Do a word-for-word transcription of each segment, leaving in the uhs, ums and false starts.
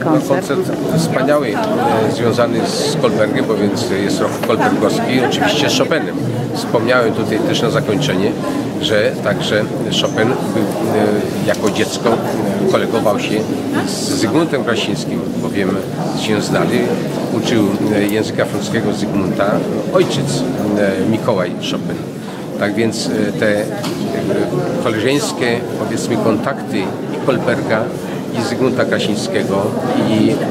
koncert? No, koncert wspaniały, e, związany z Goldbergiem, bo więc jest rok goldbergowski i oczywiście z Chopinem. Wspomniałem tutaj też na zakończenie, że także Chopin był, e, jako dziecko e, kolegował się z Zygmuntem Krasińskim, bowiem się znali. Uczył e, języka francuskiego Zygmunta ojciec e, Mikołaj Chopin. Tak więc e, te e, koleżeńskie, powiedzmy, kontakty i Goldberga, i Zygmunta Krasińskiego, i e,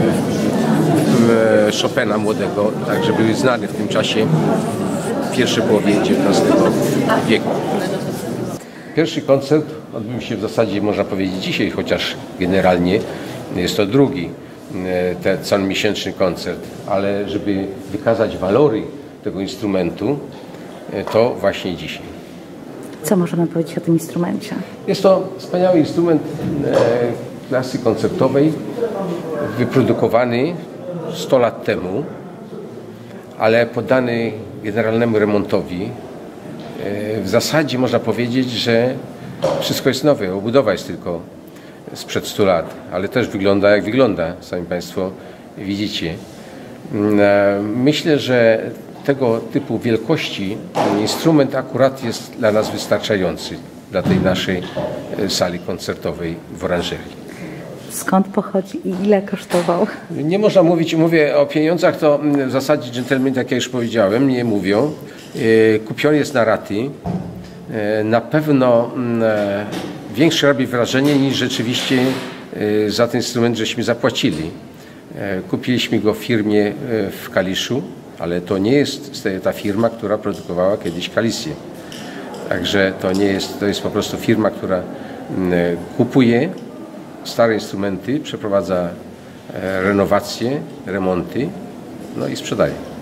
e, Chopina młodego, także były znane w tym czasie, w pierwszej połowie dziewiętnastego wieku. Pierwszy koncert odbył się w zasadzie, można powiedzieć, dzisiaj, chociaż generalnie jest to drugi ten całomiesięczny koncert, ale żeby wykazać walory tego instrumentu, to właśnie dzisiaj. Co możemy powiedzieć o tym instrumencie? Jest to wspaniały instrument klasy koncertowej, wyprodukowany sto lat temu, ale poddany generalnemu remontowi. W zasadzie można powiedzieć, że wszystko jest nowe, obudowa jest tylko sprzed stu lat, ale też wygląda jak wygląda, sami Państwo widzicie. Myślę, że tego typu wielkości instrument akurat jest dla nas wystarczający, dla tej naszej sali koncertowej w oranżerii. Skąd pochodzi i ile kosztował? Nie można mówić, mówię o pieniądzach, to w zasadzie dżentelmeni, tak jak już powiedziałem, nie mówią. Kupiony jest na raty. Na pewno większe robi wrażenie niż rzeczywiście za ten instrument żeśmy zapłacili. Kupiliśmy go w firmie w Kaliszu, ale to nie jest ta firma, która produkowała kiedyś Kalisję. Także to nie jest, to jest po prostu firma, która kupuje stare instrumenty, przeprowadza renowacje, remonty, no i sprzedaje.